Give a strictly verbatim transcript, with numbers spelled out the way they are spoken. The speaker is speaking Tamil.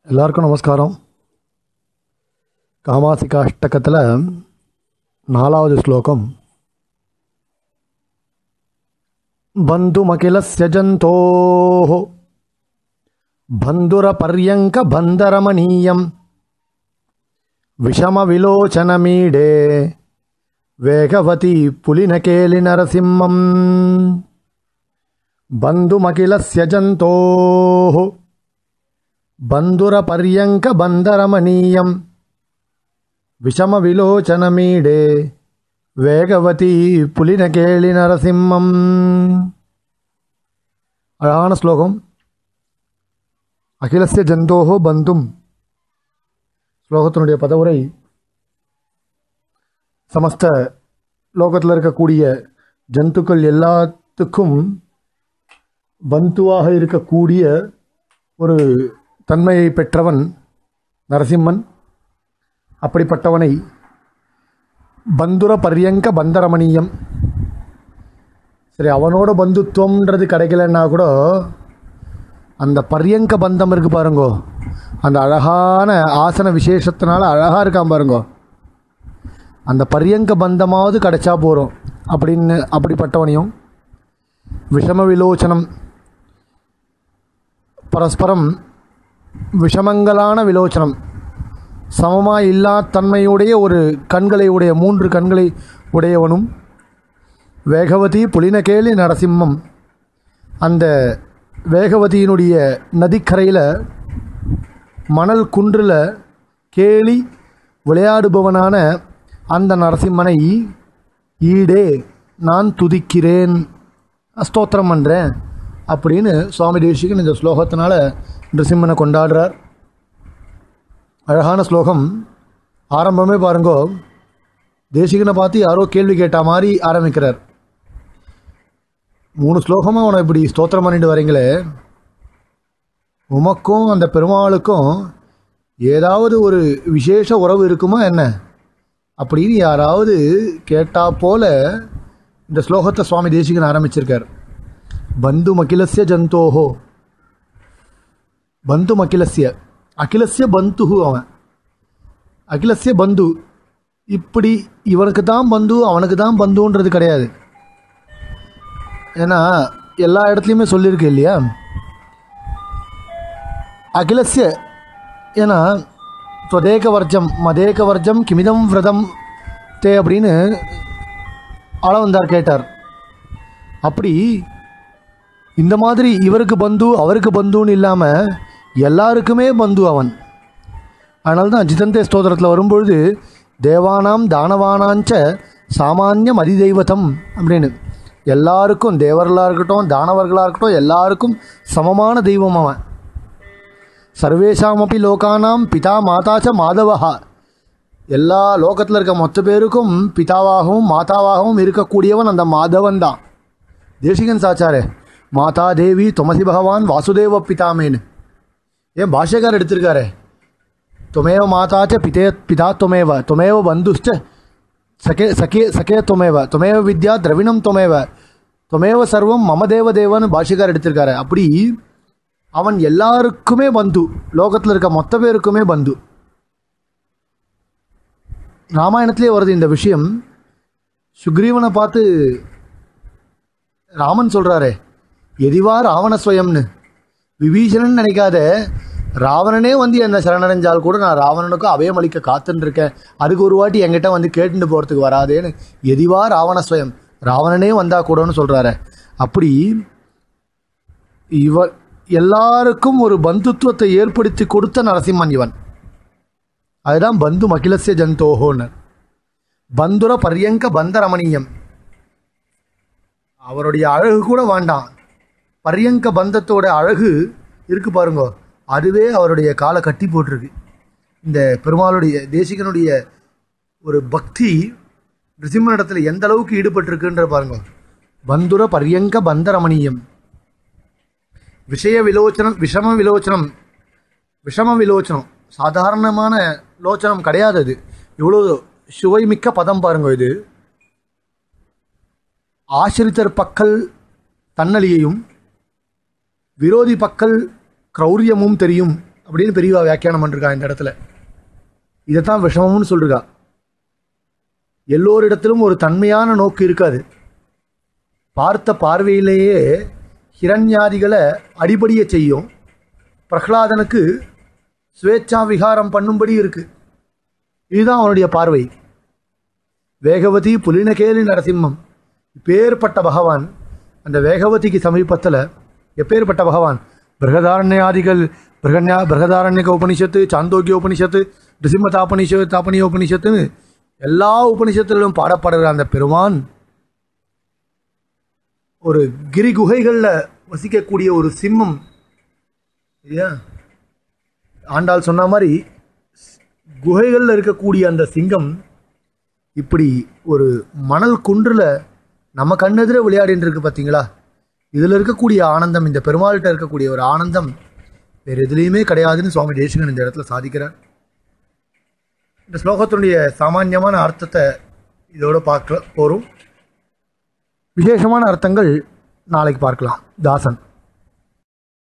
எல்லாருக்கும் நமஸ்காரம். காமாசிகாஷ்டகத்தில் நாலாவது ஸ்லோகம். பந்துமகிலஸ்ய ஜந்தோஹ பந்துரபர்யங்க பந்தரமணீயம் விஷமவிலோச்சனமீடே வேகவதி புலினகேலி நரசிம்மம். பந்துமகிலஸ்ய ஜந்தோஹ பந்துரபர்யங்க பந்தரமணீயம் விஷமவிலோச்சனமீடே வேகவதி புலினகேலி நரசிம்மம். அழகான ஸ்லோகம். அகிலஸ்ய ஜந்தோஹோ பந்தும் ஸ்லோகத்தினுடைய பதவுரை, சமஸ்த லோகத்தில் இருக்கக்கூடிய ஜந்துக்கள் எல்லாத்துக்கும் பந்துவாக இருக்கக்கூடிய ஒரு தன்மையை பெற்றவன் நரசிம்மன். அப்படிப்பட்டவனை பந்துர பர்யங்க பந்தரமணீயம். சரி, அவனோட பந்துத்துவம்ன்றது கிடைக்கலன்னா கூட அந்த பர்யங்க பந்தம் இருக்கு பாருங்கோ, அந்த அழகான ஆசன விசேஷத்தினால அழகாக இருக்கான் பாருங்கோ, அந்த பர்யங்க பந்தமாவது கிடைச்சா போகிறோம் அப்படின்னு அப்படிப்பட்டவனையும் விஷம விலோச்சனம், பரஸ்பரம் விஷமங்களான விலோச்சனம், சமமாக இல்லா தன்மையுடைய ஒரு கண்களை உடைய மூன்று கண்களை உடையவனும் வேகவதி புலினகேலி நரசிம்மம். அந்த வேகவதியினுடைய நதிக்கரையில் மணல் குன்றில் கேலி விளையாடுபவனான அந்த நரசிம்மனை ஈடே நான் துதிக்கிறேன், ஸ்தோத்திரம் பண்ணுறேன் அப்படின்னு சுவாமி தேசிகன் இந்த ஸ்லோகத்தினால நரசிம்மனை கொண்டாடுறார். அழகான ஸ்லோகம். ஆரம்பமே பாருங்கோ, தேசிகனை பார்த்து யாரோ கேள்வி கேட்ட மாதிரி ஆரம்பிக்கிறார். மூணு ஸ்லோகமாக அவனை இப்படி ஸ்தோத்திரம் பண்ணிட்டு வரீங்களே, உமக்கும் அந்த பெருமாளுக்கும் ஏதாவது ஒரு விசேஷ உறவு இருக்குமா என்ன அப்படின்னு யாராவது கேட்டா போல இந்த ஸ்லோகத்தை சுவாமி தேசிகன் ஆரம்பிச்சிருக்கார். பந்து மகிலஸ்ய ஜந்தோஹோ, பந்து மகிலஸ்ய, அகிலஸ்ய பந்துஹு, அவன் அகிலஸ்ய பந்து. இப்படி இவனுக்கு தான் பந்து அவனுக்கு தான் பந்துன்றது கிடையாது. ஏன்னா எல்லா இடத்துலையுமே சொல்லியிருக்கு இல்லையா அகிலஸ்ய. ஏன்னா தொதேக வர்ஜம் மதேக வர்ஜம் கிமிதம் விரதம் தே அப்படின்னு ஆளவந்தார் கேட்டார். அப்படி இந்த மாதிரி இவருக்கு பந்து அவருக்கு பந்துன்னு இல்லாமல் எல்லாருக்குமே பந்து அவன். அதனால தான் ஜிதந்தே ஸ்தோத்திரத்தில் வரும்பொழுது தேவானாம் தானவானாஞ்ச சாமானியம் அதிதெய்வத்தம் அப்படின்னு, எல்லாருக்கும் தேவர்களாக இருக்கட்டும் தானவர்களாக இருக்கட்டும் எல்லாருக்கும் சமமான தெய்வம் அவன். சர்வேஷாமப்பி லோகானாம் பிதா மாதாச்ச மாதவஹா, எல்லா லோகத்தில் இருக்க மொத்த பேருக்கும் பிதாவாகவும் மாதாவாகவும் இருக்கக்கூடியவன் அந்த மாதவன் தான். தேசிகன் சாச்சாரே மாதா தேவி துமசி பகவான் வாசுதேவ பிதாமேன்னு ஏன் பாஷ்யக்காரர் எடுத்திருக்காரு. துமேவ மாதாச்ச பிதே பிதா துமேவ துமேவ பந்துஷ்ட சகே சகே சகே துமேவ துமேவ வித்யா திரவிணம் துமேவ துமேவ சர்வம் மம தேவ தேவன்னு பாஷ்யக்காரர் எடுத்திருக்காரு. அப்படி அவன் எல்லாருக்குமே பந்து, லோகத்தில் இருக்க மொத்த பேருக்குமே பந்து. ராமாயணத்திலே வருது இந்த விஷயம். சுக்ரீவனை பார்த்து ராமன் சொல்கிறாரே, எதிவா ராவணஸ்வயம்னு. விபீஷணன் நினைக்காத, ராவணனே வந்து என்னை சரணடைஞ்சால் கூட நான் ராவணனுக்கும் அபயம் அளிக்க காத்துன்னு இருக்கேன், அதுக்கு ஒரு வாட்டி என்கிட்ட வந்து கேட்டுட்டு போகிறதுக்கு வராதேன்னு எதிவா ராவணஸ்வயம், ராவணனே வந்தா கூடன்னு சொல்கிறாரு. அப்படி இவர் எல்லாருக்கும் ஒரு பந்துத்துவத்தை ஏற்படுத்தி கொடுத்த நரசிம்மன் இவன். அதுதான் பந்து மகிலஸ்ய ஜந்தோஹோன்னு. பந்துர பர்யங்க பந்தரமணீயம், அவருடைய அழகு கூட வேண்டாம், பர்யங்க பந்தத்தோட அழகு இருக்கு பாருங்க, அதுவே அவருடைய காலை கட்டி போட்டிருக்கு. இந்த பெருமாளுடைய தேசிகனுடைய ஒரு பக்தி நரசிம்மனிடத்தில் எந்த அளவுக்கு ஈடுபட்டிருக்குன்ற பாருங்க. பந்துர பர்யங்க பந்தரமணீயம் விஷய விலோச்சனம் விஷம விலோச்சனம். விஷம விலோச்சனம் சாதாரணமான லோச்சனம் கிடையாது. அது இவ்வளோ சுவைமிக்க பதம் பாருங்க. இது ஆசிரித்தர் பக்கல் தன்னலியையும் விரோதி பக்கல் கிரௌரியமும் தெரியும் அப்படின்னு பெரியவா வியாக்கியானம் பண்ணிருக்கா இந்த இடத்துல. இதைத்தான் விஷமம்னு சொல்றா. எல்லோரிடத்திலும் ஒரு தன்மையான நோக்கு இருக்காது. பார்த்த பார்வையிலேயே ஹிரண்யாதிகளை அடிபடிய செய்யும். பிரகலாதனுக்கு சுவேச்சா விகாரம் பண்ணும்படி இருக்கு. இதுதான் அவனுடைய பார்வை. வேகவதி புலினகேலி நரசிம்மம், இப்பேற்பட்ட பகவான் அந்த வேகவதிக்கு சமீபத்தில் எப்பேற்பட்ட பகவான். பிரகதாரண்யாதிகள் பிரகன்யா பிரகதாரண்யக உபனிஷத்து, சாந்தோக்கிய உபனிஷத்து, நிருசிம்ம தாபனிஷ தாபனிய உபனிஷத்துன்னு எல்லா உபனிஷத்துகளிலும் பாடப்படுகிற அந்த பெருமான் ஒரு கிரி குகைகளில் வசிக்கக்கூடிய ஒரு சிம்மம். இல்லையா? ஆண்டாள் சொன்ன மாதிரி குகைகளில் இருக்கக்கூடிய அந்த சிங்கம் இப்படி ஒரு மணல் குன்றில் நம்ம கண்ணெதிர விளையாடின்னு இருக்கு. பார்த்தீங்களா? இதில் இருக்கக்கூடிய ஆனந்தம், இந்த பெருமாள்கிட்ட இருக்கக்கூடிய ஒரு ஆனந்தம் வேறு எதுலேயுமே கிடையாதுன்னு சுவாமி தேசிகன் இந்த இடத்துல சாதிக்கிறார். இந்த ஸ்லோகத்தினுடைய சாமான்யமான அர்த்தத்தை இதோடு பார்க்க போகிறோம். விசேஷமான அர்த்தங்கள் நாளைக்கு பார்க்கலாம். தாசன்.